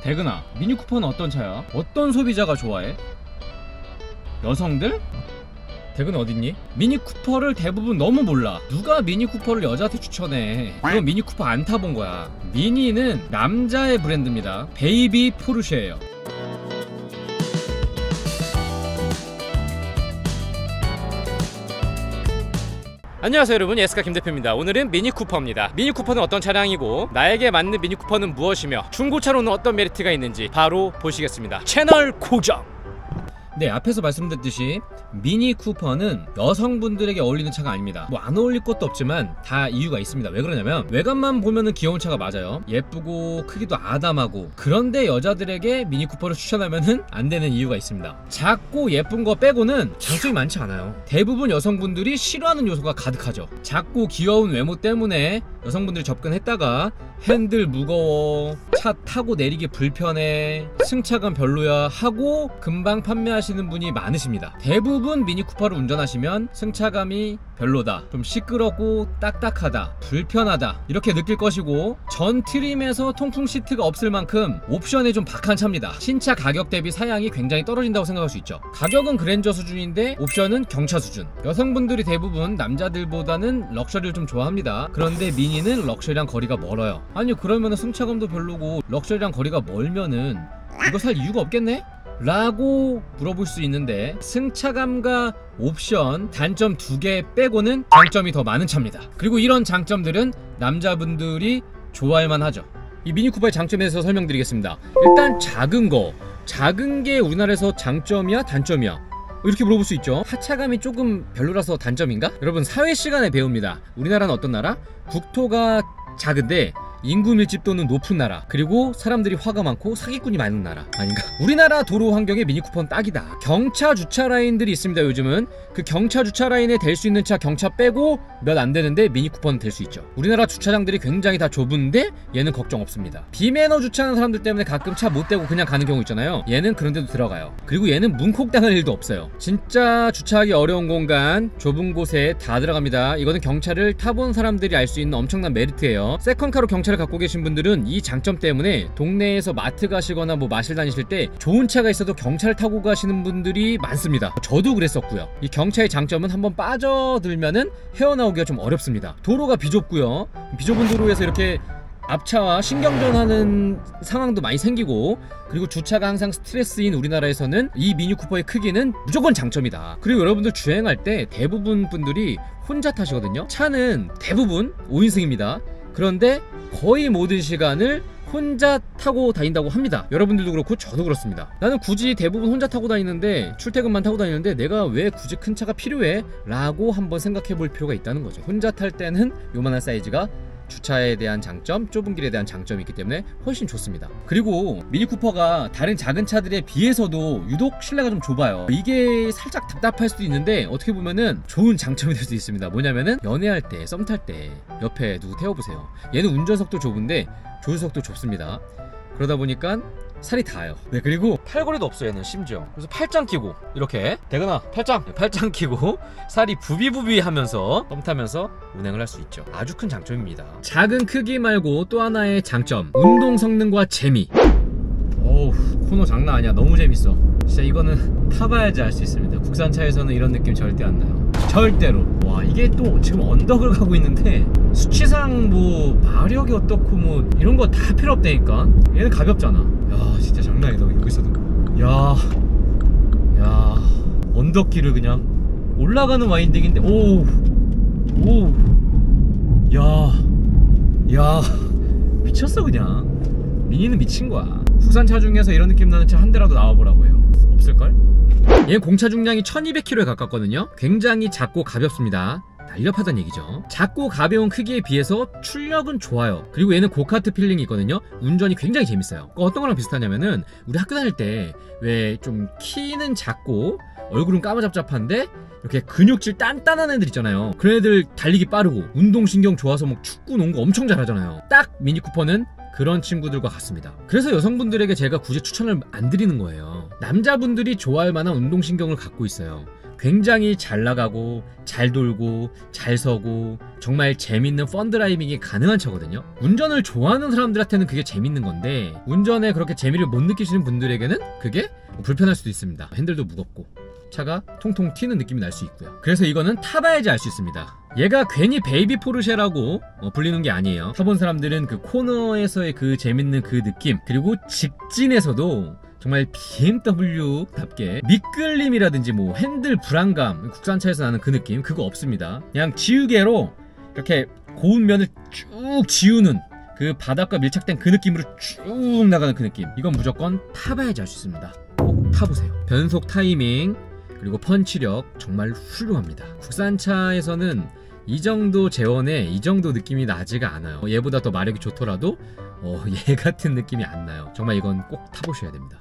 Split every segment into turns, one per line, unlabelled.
대근아, 미니쿠퍼는 어떤 차야? 어떤 소비자가 좋아해? 여성들? 대근 어딨니? 미니쿠퍼를 대부분 너무 몰라. 누가 미니쿠퍼를 여자한테 추천해? 그건 미니쿠퍼 안 타본 거야. 미니는 남자의 브랜드입니다. 베이비 포르쉐예요. 안녕하세요 여러분, 예스카 김대표입니다. 오늘은 미니쿠퍼입니다. 미니쿠퍼는 어떤 차량이고 나에게 맞는 미니쿠퍼는 무엇이며 중고차로는 어떤 메리트가 있는지 바로 보시겠습니다. 채널 고정! 네, 앞에서 말씀드렸듯이 미니쿠퍼는 여성분들에게 어울리는 차가 아닙니다. 뭐 안 어울릴 것도 없지만 다 이유가 있습니다. 왜 그러냐면 외관만 보면은 귀여운 차가 맞아요. 예쁘고 크기도 아담하고. 그런데 여자들에게 미니쿠퍼를 추천하면은 안 되는 이유가 있습니다. 작고 예쁜 거 빼고는 장점이 많지 않아요. 대부분 여성분들이 싫어하는 요소가 가득하죠. 작고 귀여운 외모 때문에 여성분들이 접근했다가 핸들 무거워, 차 타고 내리기 불편해, 승차감 별로야 하고 금방 판매하시는 분이 많으십니다. 대부분 미니쿠퍼를 운전하시면 승차감이 별로다, 좀 시끄럽고 딱딱하다, 불편하다 이렇게 느낄 것이고, 전 트림에서 통풍 시트가 없을 만큼 옵션이 좀 박한 차입니다. 신차 가격 대비 사양이 굉장히 떨어진다고 생각할 수 있죠. 가격은 그랜저 수준인데 옵션은 경차 수준. 여성분들이 대부분 남자들보다는 럭셔리를 좀 좋아합니다. 그런데 미니는 럭셔리랑 거리가 멀어요. 아니 그러면은 승차감도 별로고 럭셔리랑 거리가 멀면은 이거 살 이유가 없겠네? 라고 물어볼 수 있는데, 승차감과 옵션 단점 2개 빼고는 장점이 더 많은 차입니다. 그리고 이런 장점들은 남자분들이 좋아할만 하죠. 이 미니쿠퍼의 장점에 대해서 설명드리겠습니다. 일단 작은 게 우리나라에서 장점이야 단점이야 이렇게 물어볼 수 있죠. 하차감이 조금 별로라서 단점인가? 여러분, 사회 시간에 배웁니다. 우리나라는 어떤 나라? 국토가 작은데 인구 밀집도는 높은 나라, 그리고 사람들이 화가 많고 사기꾼이 많은 나라. 아닌가? 우리나라 도로 환경에 미니쿠퍼는 딱이다. 경차 주차 라인들이 있습니다. 요즘은 그 경차 주차 라인에 댈 수 있는 차 경차 빼고 몇 안 되는데 미니쿠퍼는 될 수 있죠. 우리나라 주차장들이 굉장히 다 좁은데 얘는 걱정 없습니다. 비매너 주차하는 사람들 때문에 가끔 차 못 대고 그냥 가는 경우 있잖아요. 얘는 그런 데도 들어가요. 그리고 얘는 문콕 당할 일도 없어요. 진짜 주차하기 어려운 공간, 좁은 곳에 다 들어갑니다. 이거는 경차를 타본 사람들이 알 수 있는 엄청난 메리트예요. 세컨카로 경차를 갖고 계신 분들은 이 장점 때문에 동네에서 마트 가시거나 뭐 마실 다니실 때 좋은 차가 있어도 경차를 타고 가시는 분들이 많습니다. 저도 그랬었고요. 이 경차의 장점은 한번 빠져들면은 헤어나오기가 좀 어렵습니다. 도로가 비좁고요. 비좁은 도로에서 이렇게 앞차와 신경전하는 상황도 많이 생기고, 그리고 주차가 항상 스트레스인 우리나라에서는 이 미니쿠퍼의 크기는 무조건 장점이다. 그리고 여러분들 주행할 때 대부분 분들이 혼자 타시거든요. 차는 대부분 5인승입니다 그런데 거의 모든 시간을 혼자 타고 다닌다고 합니다. 여러분들도 그렇고 저도 그렇습니다. 나는 굳이 대부분 혼자 타고 다니는데, 출퇴근만 타고 다니는데 내가 왜 굳이 큰 차가 필요해? 라고 한번 생각해 볼 필요가 있다는 거죠. 혼자 탈 때는 요만한 사이즈가 주차에 대한 장점, 좁은 길에 대한 장점이 있기 때문에 훨씬 좋습니다. 그리고 미니쿠퍼가 다른 작은 차들에 비해서도 유독 실내가 좀 좁아요. 이게 살짝 답답할 수도 있는데 어떻게 보면은 좋은 장점이 될 수도 있습니다. 뭐냐면은 연애할 때, 썸 탈 때 옆에 누구 태워보세요. 얘는 운전석도 좁은데 조수석도 좁습니다. 그러다 보니까 살이 닿아요. 네, 그리고 팔걸이도 없어요 얘는 심지어. 그래서 팔짱 끼고 이렇게, 대근아 팔짱 끼고 살이 부비부비 하면서 썸 타면서 운행을 할 수 있죠. 아주 큰 장점입니다. 작은 크기 말고 또 하나의 장점, 운동 성능과 재미. 어우, 코너 장난 아니야. 너무 재밌어. 진짜 이거는 타봐야지 알 수 있습니다. 국산차에서는 이런 느낌 절대 안 나요. 절대로. 와, 이게 또 지금 언덕을 가고 있는데 수치상 뭐 마력이 어떻고 뭐 이런 거 다 필요 없다니까. 얘는 가볍잖아. 야, 진짜 장난 아니다. 여기서도 야 언덕길을 그냥 올라가는 와인딩인데 야 미쳤어 그냥. 미니는 미친 거야. 국산차 중에서 이런 느낌 나는 차 한 대라도 나와보라고 해요. 없을걸? 얘는 공차 중량이 1200kg에 가깝거든요. 굉장히 작고 가볍습니다. 날렵하다는 얘기죠. 작고 가벼운 크기에 비해서 출력은 좋아요. 그리고 얘는 고카트 필링이 있거든요. 운전이 굉장히 재밌어요. 어떤 거랑 비슷하냐면은 우리 학교 다닐 때 왜 좀 키는 작고 얼굴은 까무잡잡한데 이렇게 근육질 단단한 애들 있잖아요. 그런 애들 달리기 빠르고 운동신경 좋아서 뭐 축구, 농구 엄청 잘하잖아요. 딱 미니쿠퍼는 그런 친구들과 같습니다. 그래서 여성분들에게 제가 굳이 추천을 안 드리는 거예요. 남자분들이 좋아할 만한 운동신경을 갖고 있어요.
굉장히 잘 나가고 잘 돌고 잘 서고 정말 재밌는 펀드라이빙이 가능한 차거든요. 운전을 좋아하는 사람들한테는 그게 재밌는 건데 운전에 그렇게 재미를 못 느끼시는 분들에게는 그게 불편할 수도 있습니다. 핸들도 무겁고 차가 통통 튀는 느낌이 날 수 있고요. 그래서 이거는 타봐야지 알 수 있습니다. 얘가 괜히 베이비 포르쉐라고 불리는 게 아니에요. 타본 사람들은 그 코너에서의 그 재밌는 그 느낌, 그리고 직진에서도 정말 BMW답게 미끌림이라든지 뭐 핸들 불안감, 국산차에서 나는 그 느낌, 그거 없습니다. 그냥 지우개로 이렇게 고운 면을 쭉 지우는 그 바닥과 밀착된 그 느낌으로 쭉 나가는 그 느낌, 이건 무조건 타봐야지 알 수 있습니다. 꼭 타보세요. 변속 타이밍 그리고 펀치력 정말 훌륭합니다. 국산차에서는 이 정도 재원에 이 정도 느낌이 나지가 않아요. 얘보다 더 마력이 좋더라도 얘 같은 느낌이 안 나요. 정말 이건 꼭 타보셔야 됩니다.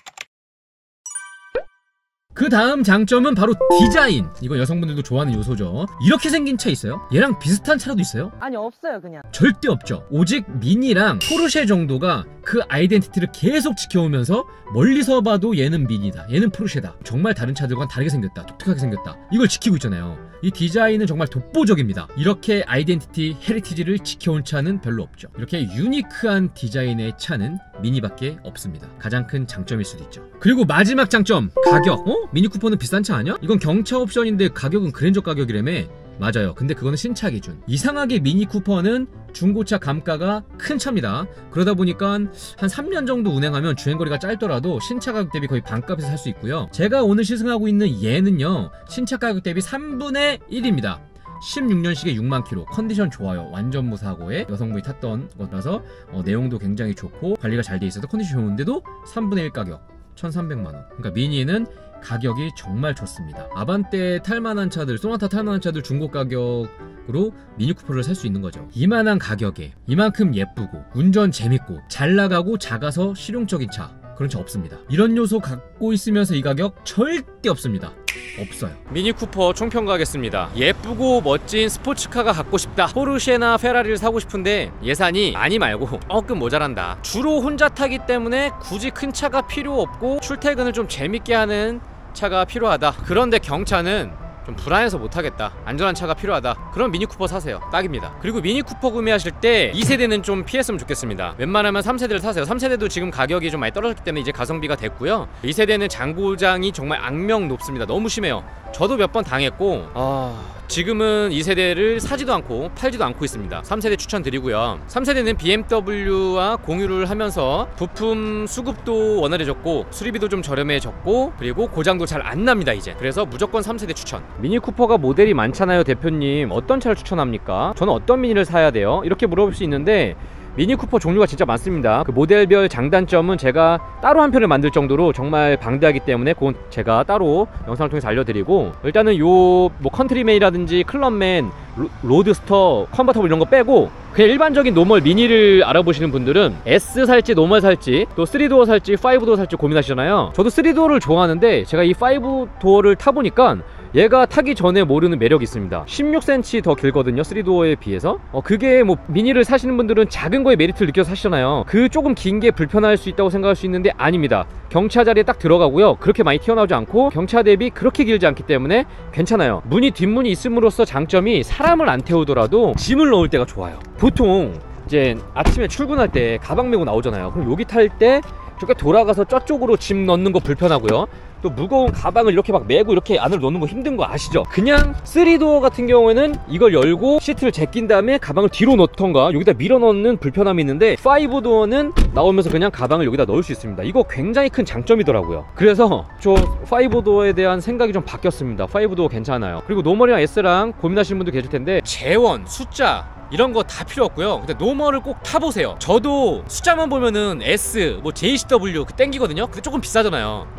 그 다음 장점은 바로 디자인. 이건 여성분들도 좋아하는 요소죠. 이렇게 생긴 차 있어요? 얘랑 비슷한 차라도 있어요?
아니 없어요. 그냥
절대 없죠. 오직 미니랑 포르쉐 정도가 그 아이덴티티를 계속 지켜오면서 멀리서 봐도 얘는 미니다, 얘는 포르쉐다, 정말 다른 차들과는 다르게 생겼다, 독특하게 생겼다, 이걸 지키고 있잖아요. 이 디자인은 정말 독보적입니다. 이렇게 아이덴티티, 헤리티지를 지켜온 차는 별로 없죠. 이렇게 유니크한 디자인의 차는 미니밖에 없습니다. 가장 큰 장점일 수도 있죠. 그리고 마지막 장점, 가격. 미니쿠퍼는 비싼 차 아니야? 이건 경차 옵션인데 가격은 그랜저 가격이라며. 맞아요. 근데 그거는 신차 기준. 이상하게 미니쿠퍼는 중고차 감가가 큰 차입니다. 그러다 보니까 한 3년 정도 운행하면 주행거리가 짧더라도 신차 가격 대비 거의 반값에서 살 수 있고요. 제가 오늘 시승하고 있는 얘는요, 신차 가격 대비 3분의 1입니다 16년식에 6만 킬로, 컨디션 좋아요. 완전 무사고에 여성분이 탔던 것라서 내용도 굉장히 좋고 관리가 잘 돼 있어서 컨디션 좋은데도 3분의 1 가격 1,300만원. 그러니까 미니는 가격이 정말 좋습니다. 아반떼 탈만한 차들, 소나타 탈만한 차들 중고 가격으로 미니쿠퍼를 살 수 있는 거죠. 이만한 가격에 이만큼 예쁘고 운전 재밌고 잘 나가고 작아서 실용적인 차, 그런 차 없습니다. 이런 요소 갖고 있으면서 이 가격 절대 없습니다. 없어요.
미니쿠퍼 총평가하겠습니다. 예쁘고 멋진 스포츠카가 갖고 싶다, 포르쉐나 페라리를 사고 싶은데 예산이 많이 말고 조금 모자란다, 주로 혼자 타기 때문에 굳이 큰 차가 필요 없고 출퇴근을 좀 재밌게 하는 차가 필요하다, 그런데 경차는 좀 불안해서 못하겠다, 안전한 차가 필요하다, 그럼 미니쿠퍼 사세요. 딱입니다. 그리고 미니쿠퍼 구매하실 때 2세대는 좀 피했으면 좋겠습니다. 웬만하면 3세대를 사세요. 3세대도 지금 가격이 좀 많이 떨어졌기 때문에 이제 가성비가 됐고요. 2세대는 장고장이 정말 악명 높습니다. 너무 심해요. 저도 몇 번 당했고 지금은 2세대를 사지도 않고 팔지도 않고 있습니다. 3세대 추천드리고요. 3세대는 BMW와 공유를 하면서 부품 수급도 원활해졌고 수리비도 좀 저렴해졌고 그리고 고장도 잘 안 납니다 이제. 그래서 무조건 3세대 추천. 미니쿠퍼가 모델이 많잖아요. 대표님 어떤 차를 추천합니까? 저는 어떤 미니를 사야 돼요? 이렇게 물어볼 수 있는데 미니쿠퍼 종류가 진짜 많습니다. 그 모델별 장단점은 제가 따로 한 편을 만들 정도로 정말 방대하기 때문에 그건 제가 따로 영상을 통해서 알려드리고, 일단은 요 뭐 컨트리맨이라든지 클럽맨, 로드스터, 컨버터블 이런 거 빼고 그냥 일반적인 노멀 미니를 알아보시는 분들은 S 살지 노멀 살지 또 3도어 살지 5도어 살지 고민하시잖아요. 저도 3도어를 좋아하는데 제가 이 5도어를 타보니까 얘가 타기 전에 모르는 매력이 있습니다. 16cm 더 길거든요 3도어에 비해서. 그게 뭐 미니를 사시는 분들은 작은 거에 메리트를 느껴서 사시잖아요. 그 조금 긴 게 불편할 수 있다고 생각할 수 있는데 아닙니다. 경차 자리에 딱 들어가고요, 그렇게 많이 튀어나오지 않고 경차 대비 그렇게 길지 않기 때문에 괜찮아요. 문이 뒷문이 있음으로써 장점이 사람을 안 태우더라도 짐을 넣을 때가 좋아요. 보통 이제 아침에 출근할 때 가방 메고 나오잖아요. 그럼 여기 탈 때 저렇게 돌아가서 저쪽으로 짐 넣는 거 불편하고요. 또 무거운 가방을 이렇게 막 메고 이렇게 안으로 넣는 거 힘든 거 아시죠? 그냥 3도어 같은 경우에는 이걸 열고 시트를 제낀 다음에 가방을 뒤로 넣던가 여기다 밀어 넣는 불편함이 있는데 5도어는 나오면서 그냥 가방을 여기다 넣을 수 있습니다. 이거 굉장히 큰 장점이더라고요. 그래서 저 5도어에 대한 생각이 좀 바뀌었습니다. 5도어 괜찮아요. 그리고 노멀이랑 S랑 고민하시는 분도 계실 텐데 재원, 숫자 이런 거 다 필요 없고요. 근데 노멀을 꼭 타보세요. 저도 숫자만 보면은 S, 뭐 JCW 땡기거든요. 근데 조금 비싸잖아요.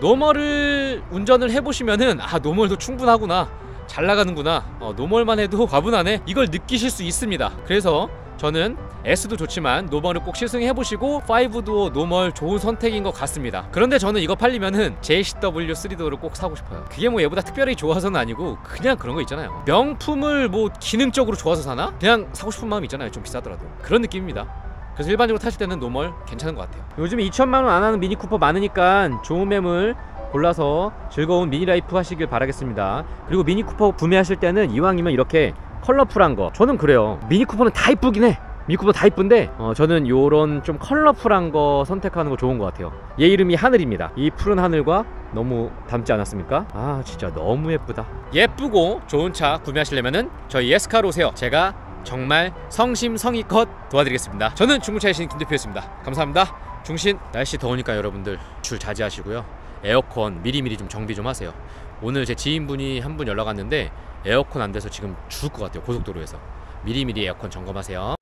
노멀을 운전을 해보시면은 아 노멀도 충분하구나, 잘 나가는구나, 노멀만 해도 과분하네, 이걸 느끼실 수 있습니다. 그래서 저는 S도 좋지만 노멀을 꼭 시승해보시고 5도어 노멀 좋은 선택인 것 같습니다. 그런데 저는 이거 팔리면은 JCW 3도어를 꼭 사고 싶어요. 그게 뭐 얘보다 특별히 좋아서는 아니고 그냥 그런 거 있잖아요. 명품을 뭐 기능적으로 좋아서 사나? 그냥 사고 싶은 마음이 있잖아요. 좀 비싸더라도. 그런 느낌입니다. 그래서 일반적으로 타실 때는 노멀 괜찮은 것 같아요. 요즘 2천만원 안 하는 미니쿠퍼 많으니까 좋은 매물 골라서 즐거운 미니 라이프 하시길 바라겠습니다. 그리고 미니 쿠퍼 구매하실 때는 이왕이면 이렇게 컬러풀한 거, 저는 그래요. 미니 쿠퍼는 다 이쁘긴 해. 미니 쿠퍼 다 이쁜데 저는 요런 좀 컬러풀한 거 선택하는 거 좋은 것 같아요. 얘 이름이 하늘입니다. 이 푸른 하늘과 너무 닮지 않았습니까? 아 진짜 너무 예쁘다. 예쁘고 좋은 차 구매하시려면은 저희 예스카로 오세요. 제가 정말 성심성의껏 도와드리겠습니다. 저는 중고차의 신 김대표였습니다. 감사합니다. 중신, 날씨 더우니까 여러분들 줄 자제하시고요. 에어컨 미리미리 좀 정비 좀 하세요. 오늘 제 지인분이 한 분 연락 왔는데 에어컨 안 돼서 지금 죽을 것 같아요. 고속도로에서. 미리미리 에어컨 점검하세요.